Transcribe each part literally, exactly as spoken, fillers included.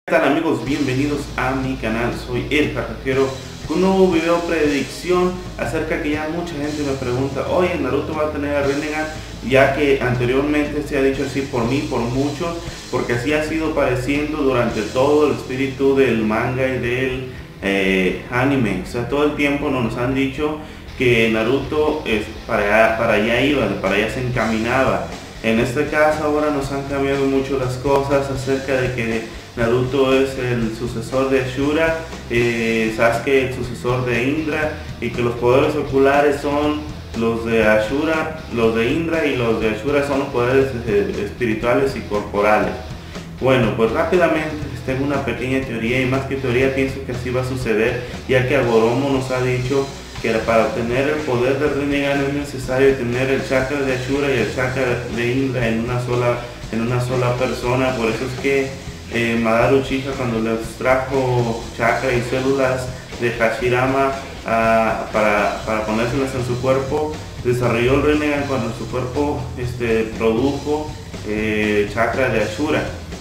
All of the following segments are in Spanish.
¿Qué tal amigos? Bienvenidos a mi canal, soy el Carajero con un nuevo video predicción acerca que ya mucha gente me pregunta: oye, Naruto va a tener a Rinnegan, ya que anteriormente se ha dicho así por mí, por muchos, porque así ha sido pareciendo durante todo el espíritu del manga y del eh, anime. O sea, todo el tiempo nos han dicho que Naruto es para, para allá iba, para allá se encaminaba. En este caso ahora nos han cambiado mucho las cosas acerca de que Naruto es el sucesor de Ashura, eh, Sasuke el sucesor de Indra, y que los poderes oculares son los de Ashura, los de Indra, y los de Ashura son los poderes eh, espirituales y corporales. Bueno, pues rápidamente les tengo una pequeña teoría, y más que teoría pienso que así va a suceder, ya que Agoromo nos ha dicho que para obtener el poder de Rinnegan es necesario tener el chakra de Ashura y el chakra de Indra en una sola, en una sola persona. Por eso es que eh, Madara Uchiha, cuando le extrajo chakra y células de Hashirama uh, para, para ponérselas en su cuerpo, desarrolló el Rinnegan cuando su cuerpo este, produjo eh, chakra de Ashura.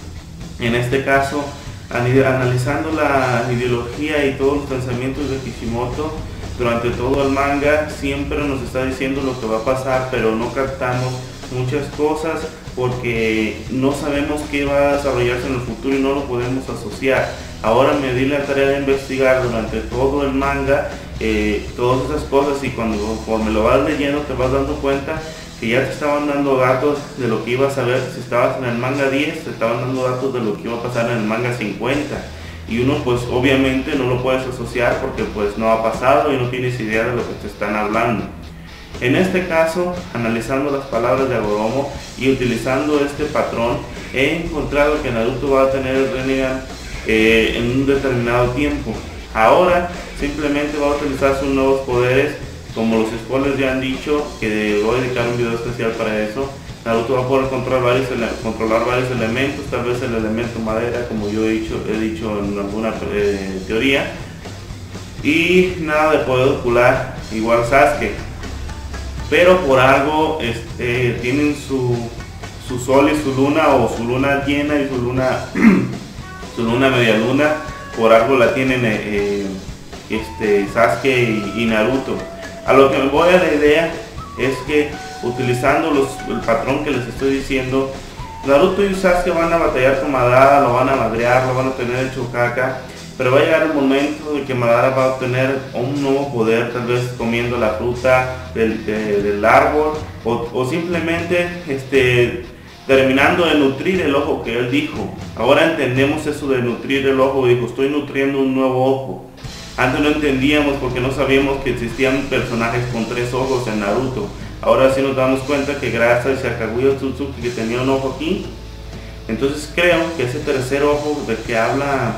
En este caso, analizando la ideología y todos los pensamientos de Kishimoto durante todo el manga, siempre nos está diciendo lo que va a pasar, pero no captamos muchas cosas porque no sabemos qué va a desarrollarse en el futuro y no lo podemos asociar. Ahora me di la tarea de investigar durante todo el manga eh, todas esas cosas, y cuando conforme lo vas leyendo te vas dando cuenta que ya te estaban dando datos de lo que ibas a ver. Si estabas en el manga diez, te estaban dando datos de lo que iba a pasar en el manga cincuenta. Y uno pues obviamente no lo puedes asociar porque pues no ha pasado y no tienes idea de lo que te están hablando. En este caso, analizando las palabras de Agoromo y utilizando este patrón, he encontrado que Naruto va a tener el Rinnegan eh, en un determinado tiempo. Ahora simplemente va a utilizar sus nuevos poderes, como los spoilers ya han dicho, que voy a dedicar un video especial para eso. Naruto va a poder controlar varios, controlar varios elementos, tal vez el elemento madera, como yo he dicho, he dicho en alguna eh, teoría. Y nada de poder ocular, igual Sasuke. Pero por algo este, tienen su, su sol y su luna, o su luna llena y su luna, su luna media luna. Por algo la tienen eh, este, Sasuke y, y Naruto. A lo que me voy a la idea es que, utilizando los, el patrón que les estoy diciendo, Naruto y Sasuke van a batallar con Madara, lo van a madrear, lo van a tener hecho caca, pero va a llegar el momento de que Madara va a obtener un nuevo poder, tal vez comiendo la fruta del, de, del árbol, o, o simplemente este, terminando de nutrir el ojo que él dijo. Ahora entendemos eso de nutrir el ojo. Dijo: estoy nutriendo un nuevo ojo. Antes no entendíamos porque no sabíamos que existían personajes con tres ojos en Naruto. Ahora sí nos damos cuenta que gracias a Kaguya Otsutsuki, que tenía un ojo aquí. Entonces creo que ese tercer ojo del que habla,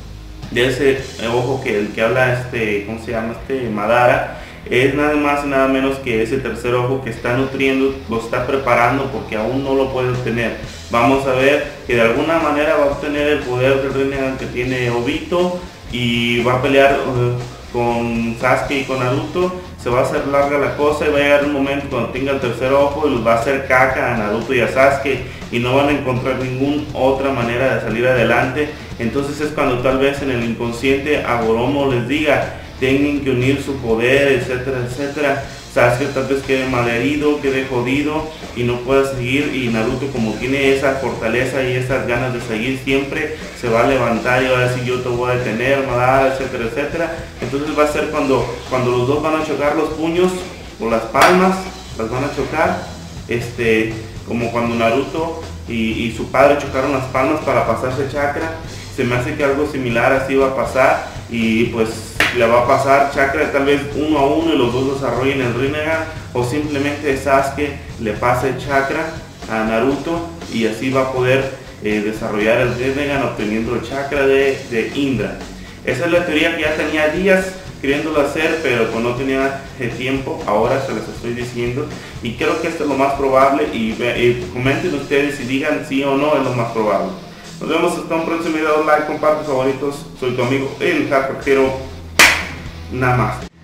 de ese ojo que el que habla este, ¿cómo se llama? Este Madara, es nada más y nada menos que ese tercer ojo que está nutriendo, lo está preparando porque aún no lo puede obtener. Vamos a ver que de alguna manera va a obtener el poder del Rinnegan que tiene Obito, y va a pelear uh, con Sasuke y con Naruto. Se va a hacer larga la cosa y va a llegar un momento cuando tenga el tercer ojo y los va a hacer caca a Naruto y a Sasuke, y no van a encontrar ninguna otra manera de salir adelante. Entonces es cuando tal vez en el inconsciente Agoromo les diga: tienen que unir su poder, etcétera, etcétera. Sasuke tal vez quede malherido, quede jodido y no pueda seguir, y Naruto, como tiene esa fortaleza y esas ganas de seguir siempre, se va a levantar y va a decir: yo te voy a detener, Madara, etcétera, etcétera. Entonces va a ser cuando, cuando los dos van a chocar los puños o las palmas, las van a chocar, este, como cuando Naruto y, y su padre chocaron las palmas para pasarse chakra. Se me hace que algo similar así va a pasar, y pues le va a pasar chakra tal vez uno a uno y los dos desarrollen el Rinnegan, o simplemente Sasuke le pase chakra a Naruto y así va a poder eh, desarrollar el Rinnegan obteniendo el chakra de, de Indra. Esa es la teoría que ya tenía días queriéndolo hacer, pero pues no tenía eh, tiempo. Ahora se les estoy diciendo, y creo que esto es lo más probable, y, y comenten ustedes y digan sí o no es lo más probable. Nos vemos hasta un próximo video. Like, comparte, favoritos. Soy tu amigo el Carajero. Nada más.